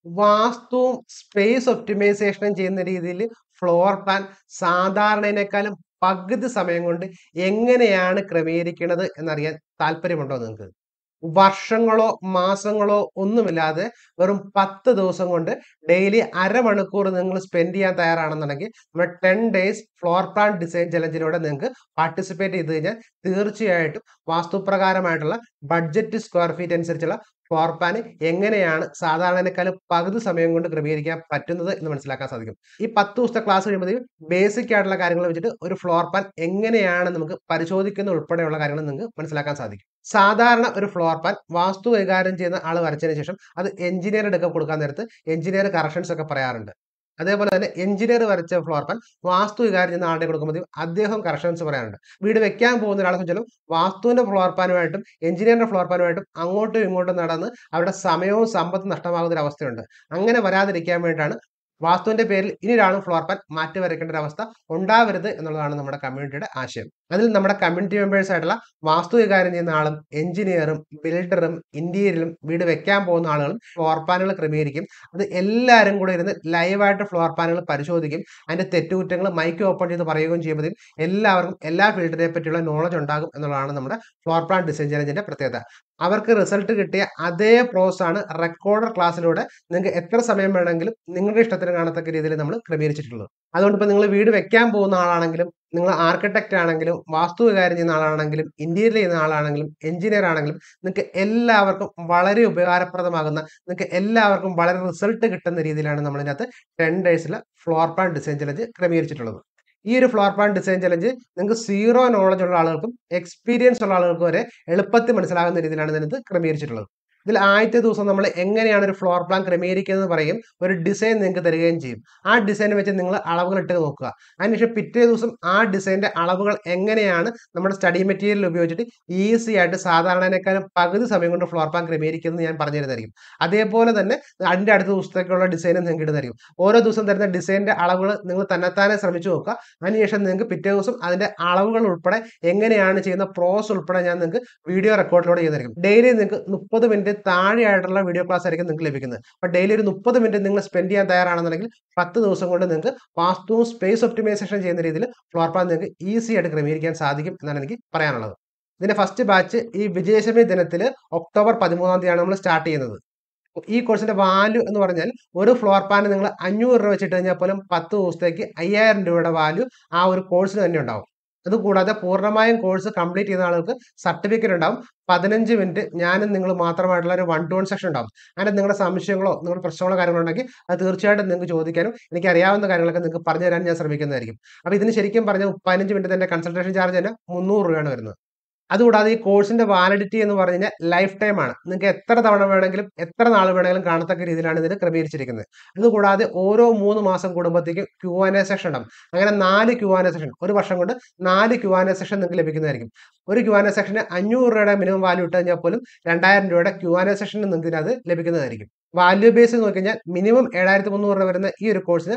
വാസ്തുവും space ഒപ്റ്റിമൈസേഷനും ചെയ്യുന്ന രീതിയിൽ floor plan സാധാരണേനേക്കാളും പകുതി സമയം കൊണ്ട് എങ്ങനെയാണ് ക്രമീകരിക്കുന്നത് എന്നറിയാൻ താല്പര്യമുണ്ടോ നിങ്ങൾക്ക്? വർഷങ്ങളോ മാസങ്ങളോ ഒന്നുമില്ലാതെ വെറും 10 ദിവസം കൊണ്ട് ഡെയിലി അരമണിക്കൂർ നിങ്ങൾ സ്പെൻഡ് ചെയ്യാൻ തയ്യാറാണെന്നുണ്ടെങ്കിൽ നമ്മുടെ 10 ഡേയ്സ് ഫ്ലോർ പ്ലാൻ ഡിസൈൻ ചലഞ്ചിലൂടെ നിങ്ങൾക്ക് പാർട്ടിസിപ്പേറ്റ് ചെയ്ത് കഴിഞ്ഞാൽ തീർച്ചയായിട്ടും വാസ്തുപ്രകാരമായിട്ടുള്ള ബഡ്ജറ്റ് സ്ക്വയർ ഫീറ്റ് അനുസരിച്ചുള്ള ഫ്ലോർ പ്ലാൻ എങ്ങനെയാണ് സാധാരണക്കാരും പകുതി സമയം കൊണ്ട് ക്രമീകരിക്കാൻ പറ്റുന്നത് എന്ന് മനസ്സിലാക്കാൻ സാധിക്കും. ഈ 10 ദിവസത്തെ ക്ലാസ് കഴിയുമ്പോഴത്തേക്കും ബേസിക് ആയിട്ടുള്ള കാര്യങ്ങൾ വെച്ചിട്ട് ഒരു ഫ്ലോർ പ്ലാൻ എങ്ങനെയാണ് നമുക്ക് പരിശോധിക്കുന്ന ഉൾപ്പെടെയുള്ള കാര്യങ്ങൾ നിങ്ങൾക്ക് മനസ്സിലാക്കാൻ സാധിക്കും. സാധാരണ ഒരു ഫ്ലോർ പ്ലാൻ വാസ്തു കൈകാര്യം ചെയ്യുന്ന ആൾ വരച്ചതിന് ശേഷം അത് എഞ്ചിനീയർ എടുക്കാൻ കൊടുക്കാൻ നേരത്ത് എഞ്ചിനീയർ കറക്ഷൻസ് ഒക്കെ പറയാറുണ്ട്. അതേപോലെ തന്നെ എഞ്ചിനീയർ വരച്ച ഫ്ലോർ പ്ലാൻ വാസ്തു കൈകാര്യം ചെയ്യുന്ന ആളുടെ കൊടുക്കുമ്പോൾ അദ്ദേഹം കറക്ഷൻസ് പറയാറുണ്ട്. വീട് വെക്കാൻ പോകുന്ന ഒരാളെ സംബന്ധിച്ചാലും വാസ്തുവിന്റെ ഫ്ലോർ പ്ലാനുമായിട്ടും എഞ്ചിനീയറിന്റെ ഫ്ലോർ പ്ലാനുമായിട്ടും അങ്ങോട്ടും ഇങ്ങോട്ടും നടന്ന് അവരുടെ സമയവും സമ്പത്തും നഷ്ടമാകുന്ന ഒരു അവസ്ഥയുണ്ട്. അങ്ങനെ വരാതിരിക്കാൻ വേണ്ടിയിട്ടാണ് വാസ്തുവിന്റെ പേരിൽ ഇനി ഒരാളും ഫ്ലോർ പ്ലാൻ മാറ്റി വരയ്ക്കേണ്ട ഒരു അവസ്ഥ ഉണ്ടാവരുത് എന്നുള്ളതാണ് നമ്മുടെ കമ്മ്യൂണിറ്റിയുടെ ആശയം. അതിൽ നമ്മുടെ കമ്മ്യൂണിറ്റി മെമ്പേഴ്സ് ആയിട്ടുള്ള വാസ്തു കൈകാര്യം ചെയ്യുന്ന ആളും എഞ്ചിനീയറും ബിൽഡറും ഇന്റീരിയലും വീട് വെക്കാൻ പോകുന്ന ആളുകളും ഫ്ലോർ പ്ലാനുകൾ ക്രമീകരിക്കും. അത് എല്ലാവരും കൂടെ ഇരുന്ന് ലൈവായിട്ട് ഫ്ലോർ പ്ലാനുകൾ പരിശോധിക്കും. അതിന്റെ തെറ്റുകുറ്റങ്ങൾ മൈക്ക് ഓപ്പൺ ചെയ്ത് പറയുകയും ചെയ്യുമ്പോഴും എല്ലാവർക്കും എല്ലാ ഫീൽഡിനെ പറ്റിയുള്ള നോളജ് ഉണ്ടാകും എന്നുള്ളതാണ് നമ്മുടെ ഫ്ലോർ പ്ലാൻ ഡിസൈൻ ചലഞ്ചിന്റെ പ്രത്യേകത. അവർക്ക് റിസൾട്ട് കിട്ടിയ അതേ പ്രോസസ് ആണ് റെക്കോർഡർ ക്ലാസ്സിലൂടെ നിങ്ങൾക്ക് എത്ര സമയം വേണമെങ്കിലും നിങ്ങളുടെ ഇഷ്ടത്തിന് കാണത്തക്ക രീതിയിൽ നമ്മൾ ക്രമീകരിച്ചിട്ടുള്ളത്. അതുകൊണ്ട് ഇപ്പൊ നിങ്ങൾ വീട് വെക്കാൻ പോകുന്ന ആളാണെങ്കിലും നിങ്ങൾ ആർക്കിടെക്ട് ആണെങ്കിലും വാസ്തു കൈകാര്യം ചെയ്യുന്ന ആളാണെങ്കിലും ഇന്റീരിയർ ചെയ്യുന്ന ആളാണെങ്കിലും എഞ്ചിനീയർ ആണെങ്കിലും നിങ്ങൾക്ക് എല്ലാവർക്കും വളരെ ഉപകാരപ്രദമാകുന്ന നിങ്ങൾക്ക് എല്ലാവർക്കും വളരെ റിസൾട്ട് കിട്ടുന്ന രീതിയിലാണ് നമ്മൾ ഇതിനകത്ത് 10 ഡേയ്സിലെ ഫ്ലോർ പ്ലാൻ ഡിസൈൻ ചലഞ്ച് ക്രമീകരിച്ചിട്ടുള്ളത്. ഈ ഒരു ഫ്ലോർ പ്ലാൻ ഡിസൈൻ ചലഞ്ച് നിങ്ങൾക്ക് സീറോ നോളജ് ഉള്ള ആളുകൾക്കും എക്സ്പീരിയൻസ് ഉള്ള ആളുകൾക്കും വരെ എളുപ്പത്തിൽ മനസ്സിലാകുന്ന രീതിയിലാണ് ഇതിനകത്ത് ക്രമീകരിച്ചിട്ടുള്ളത്. ഇതിൽ ആദ്യത്തെ ദിവസം നമ്മൾ എങ്ങനെയാണ് ഒരു ഫ്ലോർ പ്ലാൻ ക്രമീകരിക്കുന്നത് പറയും, ഒരു ഡിസൈൻ നിങ്ങൾക്ക് തരികയും ചെയ്യും. ആ ഡിസൈൻ വെച്ച് നിങ്ങൾ അളവുകൾ ഇട്ട് നോക്കുക. അതിനുശേഷം പിറ്റേ ദിവസം ആ ഡിസൈനിന്റെ അളവുകൾ എങ്ങനെയാണ് നമ്മുടെ സ്റ്റഡി മെറ്റീരിയൽ ഉപയോഗിച്ചിട്ട് ഈസി ആയിട്ട് സാധാരണക്കാരും പകുതി സമയം കൊണ്ട് ഫ്ലോർ പ്ലാൻ ക്രമീകരിക്കുന്നത് ഞാൻ പറഞ്ഞു തരുന്നതായിരിക്കും. അതേപോലെ തന്നെ അതിന്റെ അടുത്ത ദിവസത്തേക്കുള്ള ഡിസൈനും നിങ്ങൾക്ക് ഇടുന്നതായിരിക്കും. ഓരോ ദിവസം തരുന്ന ഡിസൈനിന്റെ അളവുകൾ നിങ്ങൾ തന്നെത്താനെ ശ്രമിച്ചു നോക്കുക. അതിനുശേഷം നിങ്ങൾക്ക് പിറ്റേ ദിവസം അതിന്റെ അളവുകൾ ഉൾപ്പെടെ എങ്ങനെയാണ് ചെയ്യുന്ന പ്രോസസ് ഉൾപ്പെടെ ഞാൻ നിങ്ങൾക്ക് വീഡിയോ റെക്കോർഡിലൂടെ ചെയ്യുന്നതായിരിക്കും. ഡെയിലി നിങ്ങൾക്ക് 30 മിനിറ്റ് താഴെയായിട്ടുള്ള വീഡിയോ ക്ലാസ് ആയിരിക്കും നിങ്ങൾക്ക് ലഭിക്കുന്നത്. അപ്പൊ ഡെയിലി ഒരു 30 മിനിറ്റ് നിങ്ങൾ സ്പെൻഡ് ചെയ്യാൻ തയ്യാറാണെന്നുണ്ടെങ്കിൽ 10 ദിവസം കൊണ്ട് നിങ്ങൾക്ക് വാസ്തുവും സ്പേസ് ഒപ്റ്റിമൈസേഷൻ ചെയ്യുന്ന രീതിയിൽ ഫ്ലോർ പ്ലാൻ നിങ്ങൾക്ക് ഈസി ആയിട്ട് ക്രമീകരിക്കാൻ സാധിക്കും എന്നാണ് എനിക്ക് പറയാനുള്ളത്. ഇതിന്റെ ഫസ്റ്റ് ബാച്ച് ഈ വിജയദശമി ദിനത്തിൽ ഒക്ടോബർ 13 തീയതിയാണ് നമ്മൾ സ്റ്റാർട്ട് ചെയ്യുന്നത്. ഈ കോഴ്സിന്റെ വാല്യൂ എന്ന് പറഞ്ഞാൽ ഒരു ഫ്ലോർ പ്ലാൻ നിങ്ങൾ 500 രൂപ വെച്ചിട്ട് കഴിഞ്ഞാൽ പോലും 10 ദിവസത്തേക്ക് 5000 രൂപയുടെ വാല്യൂ ആ ഒരു കോഴ്സിന് തന്നെ ഉണ്ടാവും. അതുകൂടാതെ പൂർണ്ണമായും കോഴ്സ് കംപ്ലീറ്റ് ചെയ്യുന്ന ആളുകൾക്ക് സർട്ടിഫിക്കറ്റ് ഉണ്ടാവും. 15 മിനിറ്റ് ഞാനും നിങ്ങൾ മാത്രമായിട്ടുള്ള ഒരു 1-to-1 സെഷൻ ഉണ്ടാവും. അങ്ങനെ നിങ്ങളുടെ സംശയങ്ങളോ നിങ്ങളുടെ പ്രശ്നങ്ങളോ കാര്യങ്ങളോ ഉണ്ടെങ്കിൽ അത് തീർച്ചയായിട്ടും നിങ്ങൾക്ക് ചോദിക്കാനും എനിക്ക് അറിയാവുന്ന കാര്യങ്ങളൊക്കെ നിങ്ങൾക്ക് പറഞ്ഞു തരാൻ ഞാൻ ശ്രമിക്കുന്നതായിരിക്കും. അപ്പൊ ഇതിന് ശരിക്കും പറഞ്ഞാൽ 15 മിനിറ്റ് തന്നെ കൺസൾട്ടേഷൻ ചാർജ് തന്നെ 300 രൂപയാണ് വരുന്നത്. അതുകൂടാതെ ഈ കോഴ്സിന്റെ വാലിഡിറ്റി എന്ന് പറഞ്ഞു കഴിഞ്ഞാൽ ലൈഫ് ടൈം ആണ്. നിങ്ങൾക്ക് എത്ര തവണ വേണമെങ്കിലും എത്ര നാൾ വേണമെങ്കിലും കാണത്തക്ക രീതിയിലാണ് ഇതിന് ക്രമീകരിച്ചിരിക്കുന്നത്. അതുകൂടാതെ ഓരോ 3 മാസം കൂടുമ്പോഴത്തേക്കും Q&A സെഷൻ ഉണ്ടാവും. അങ്ങനെ 4 Q&A സെഷൻ ഒരു വർഷം കൊണ്ട് 4 Q&A സെഷൻ നിങ്ങൾക്ക് ലഭിക്കുന്നതായിരിക്കും. ഒരു Q&A സെഷന് 500 രൂപയുടെ മിനിമം വാല്യൂ ഇട്ട് കഴിഞ്ഞാൽ പോലും 2000 രൂപയുടെ Q&A സെഷൻ നിങ്ങൾക്ക് ഇതിനകത്ത് ലഭിക്കുന്നതായിരിക്കും. വാല്യൂ ബേസ് നോക്കി കഴിഞ്ഞാൽ മിനിമം 7300 രൂപ വരുന്ന ഈ ഒരു കോഴ്സിന്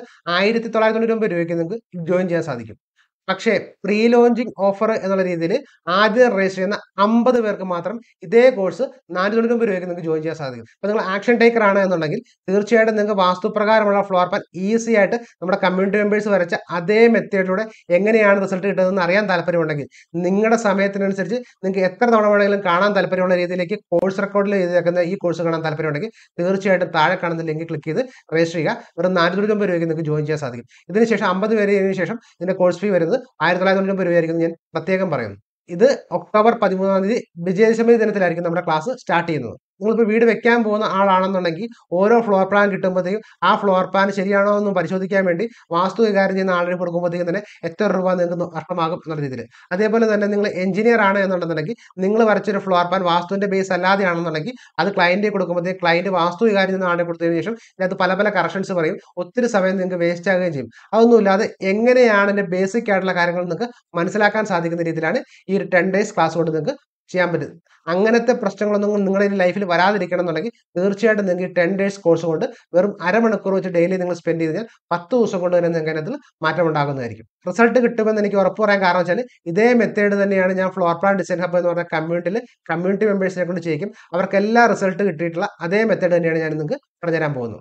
1999 രൂപയ്ക്ക് നിങ്ങൾക്ക് ജോയിൻ ചെയ്യാൻ സാധിക്കും. പക്ഷേ പ്രീ ലോഞ്ചിങ് ഓഫർ എന്നുള്ള രീതിയിൽ ആദ്യം രജിസ്റ്റർ ചെയ്യുന്ന 50 പേർക്ക് മാത്രം ഇതേ കോഴ്സ് 499 രൂപയ്ക്ക് നിങ്ങൾക്ക് ജോയിൻ ചെയ്യാൻ സാധിക്കും. അപ്പോൾ നിങ്ങൾ ആക്ഷൻ ടേക്കർ ആണ് എന്നുണ്ടെങ്കിൽ തീർച്ചയായിട്ടും നിങ്ങൾക്ക് വാസ്തുപ്രകാരമുള്ള ഫ്ലോർ പ്ലാൻ ഈസി ആയിട്ട് നമ്മുടെ കമ്മ്യൂണിറ്റി മെമ്പേഴ്സ് വരച്ച അതേ മെത്തേഡിലൂടെ എങ്ങനെയാണ് റിസൾട്ട് കിട്ടുന്നതെന്ന് അറിയാൻ താല്പര്യമുണ്ടെങ്കിൽ നിങ്ങളുടെ സമയത്തിനനുസരിച്ച് നിങ്ങൾക്ക് എത്ര തവണ വേണമെങ്കിലും കാണാൻ താല്പര്യമുള്ള രീതിയിലേക്ക് കോഴ്സ് റെക്കോർഡിൽ ചെയ്തേക്കുന്ന ഈ കോഴ്സ് കാണാൻ താല്പര്യമുണ്ടെങ്കിൽ തീർച്ചയായിട്ടും താഴെ കാണുന്ന ലിങ്ക് ക്ലിക്ക് ചെയ്ത് രജിസ്റ്റർ ചെയ്യുക. വെറും 499 രൂപയ്ക്ക് നിങ്ങൾക്ക് ജോയിൻ ചെയ്യാൻ സാധിക്കും. ഇതിനുശേഷം 50 പേര് ഇതിനു ശേഷം ഇതിന്റെ കോഴ്സ് ഫീ വരുന്നത് 1999 രൂപയായിരിക്കും ഞാൻ പ്രത്യേകം പറയുന്നു. ഇത് ഒക്ടോബർ 13 തീയതി വിജയദശമി ദിനത്തിലായിരിക്കും നമ്മുടെ ക്ലാസ് സ്റ്റാർട്ട് ചെയ്യുന്നത്. നിങ്ങളിപ്പോൾ വീട് വെക്കാൻ പോകുന്ന ആളാണെന്നുണ്ടെങ്കിൽ ഓരോ ഫ്ലോർ പ്ലാൻ കിട്ടുമ്പോഴത്തേക്കും ആ ഫ്ലോർ പ്ലാൻ ശരിയാണോ എന്ന് പരിശോധിക്കാൻ വേണ്ടി വാസ്തു കൈകാര്യം ചെയ്യുന്ന ആളിന് കൊടുക്കുമ്പോഴത്തേക്കും തന്നെ എത്ര രൂപ നിങ്ങൾക്ക് നഷ്ടമാകും എന്നുള്ള രീതിയിൽ. അതേപോലെ തന്നെ നിങ്ങൾ എഞ്ചിനീയർ ആണ് എന്നുണ്ടെന്നുണ്ടെങ്കിൽ നിങ്ങൾ വരച്ചൊരു ഫ്ലോർ പ്ലാൻ വാസ്തുവിന്റെ ബേസ് അല്ലാതെയാണെന്നുണ്ടെങ്കിൽ അത് ക്ലയന്റിനെ കൊടുക്കുമ്പോഴത്തേക്ക് ക്ലയന്റ് വാസ്തു കൈകാര്യം ചെയ്യുന്ന ആളിനെ കൊടുത്തതിന് ശേഷം ഇതിനകത്ത് പല പല കറക്ഷൻസ് പറയും. ഒത്തിരി സമയം നിങ്ങൾക്ക് വേസ്റ്റ് ആകുകയും ചെയ്യും. അതൊന്നുമില്ലാതെ എങ്ങനെയാണ് ഇതിന്റെ ബേസിക് ആയിട്ടുള്ള കാര്യങ്ങൾ നിങ്ങൾക്ക് മനസ്സിലാക്കാൻ സാധിക്കുന്ന രീതിയിലാണ് ഈ ഒരു 10 ഡേയ്സ് ക്ലാസ് കൊണ്ട് നിങ്ങൾക്ക് ചെയ്യാൻ പറ്റും. അങ്ങനത്തെ പ്രശ്നങ്ങളൊന്നും നിങ്ങളുടെ ലൈഫിൽ വരാതിരിക്കണം എന്നുണ്ടെങ്കിൽ തീർച്ചയായിട്ടും നിങ്ങൾക്ക് 10 ഡേയ്സ് കോഴ്സ് കൊണ്ട് വെറും അരമണിക്കൂർ വെച്ച് ഡെയിലി നിങ്ങൾ സ്പെൻഡ് ചെയ്ത് കഴിഞ്ഞാൽ 10 ദിവസം കൊണ്ട് തന്നെ നിങ്ങൾക്ക് അതിനകത്ത് മാറ്റം ഉണ്ടാകുന്നതായിരിക്കും. റിസൾട്ട് കിട്ടുമെന്ന് എനിക്ക് ഉറപ്പ് പറയാൻ കാരണം വെച്ചാൽ ഇതേ മെത്തേഡ് തന്നെയാണ് ഞാൻ ഫ്ലോർ പ്ലാൻ ഡിസൈൻ ഹബ് എന്ന് പറഞ്ഞ കമ്മ്യൂണിറ്റി മെമ്പേഴ്സിനെ കൊണ്ട് ചെയ്യിക്കും. അവർക്ക് എല്ലാ റിസൾട്ട് കിട്ടിയിട്ടുള്ള അതേ മെത്തേഡ് തന്നെയാണ് ഞാൻ നിങ്ങൾക്ക് പറഞ്ഞുതരാൻ പോകുന്നത്.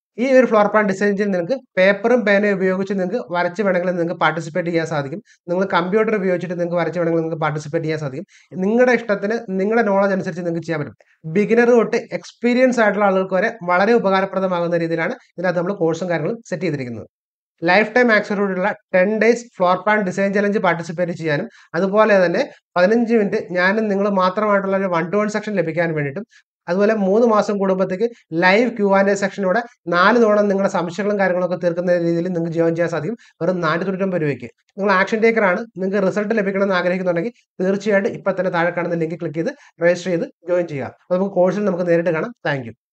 ഈ ഒരു ഫ്ലോർ പ്ലാൻ ഡിസൈൻ ചെയ്ത് നിങ്ങൾക്ക് പേപ്പറും പേനയും ഉപയോഗിച്ച് നിങ്ങൾക്ക് വരച്ച് വേണമെങ്കിൽ നിങ്ങൾക്ക് പാർട്ടിസിപ്പേറ്റ് ചെയ്യാൻ സാധിക്കും. നിങ്ങൾ കമ്പ്യൂട്ടർ ഉപയോഗിച്ചിട്ട് നിങ്ങൾക്ക് വരച്ച് വേണമെങ്കിൽ നിങ്ങൾക്ക് പാർട്ടിസിപ്പേറ്റ് ചെയ്യാൻ സാധിക്കും. നിങ്ങളുടെ ഇഷ്ടത്തിന് നിങ്ങളുടെ നോളജ് അനുസരിച്ച് നിങ്ങൾക്ക് ചെയ്യാൻ പറ്റും. ബിഗിനർ തൊട്ട് എക്സ്പീരിയൻസ് ആയിട്ടുള്ള ആളുകൾക്ക് വരെ വളരെ ഉപകാരപ്രദമാകുന്ന രീതിയിലാണ് ഇതിനകത്ത് നമ്മൾ കോഴ്സും കാര്യങ്ങളും സെറ്റ് ചെയ്തിരിക്കുന്നത്. ലൈഫ് ടൈം ആക്സസോറിയോടുള്ള 10 days floor plan design challenge participate ചെയ്യാനും അതുപോലെ തന്നെ 15 മിനിറ്റ് ഞാനും നിങ്ങൾ മാത്രമായിട്ടുള്ള ഒരു 1 to 1 സെക്ഷൻ ലഭിക്കാൻ വേണ്ടിയിട്ടും അതുപോലെ 3 മാസം കൂടുമ്പോഴത്തേക്ക് ലൈവ് Q&A സെക്ഷനോടെ 4 തവണ നിങ്ങളുടെ സംശയങ്ങളും കാര്യങ്ങളൊക്കെ തീർക്കുന്ന രീതിയിൽ നിങ്ങൾക്ക് ജോയിൻ ചെയ്യാൻ സാധിക്കും. വെറും 499 രൂപയ്ക്ക്. നിങ്ങൾ ആക്ഷൻ ടേക്കർ ആണ്. നിങ്ങൾക്ക് റിസൾട്ട് ലഭിക്കണമെന്ന് ആഗ്രഹിക്കുന്നുണ്ടെങ്കിൽ തീർച്ചയായിട്ടും ഇപ്പൊ തന്നെ താഴെ കാണുന്ന ലിങ്ക് ക്ലിക്ക് ചെയ്ത് രജിസ്റ്റർ ചെയ്ത് ജോയിൻ ചെയ്യുക. അപ്പോൾ നമുക്ക് കോഴ്സിൽ നമുക്ക് നേരിട്ട് കാണാം. Thank U.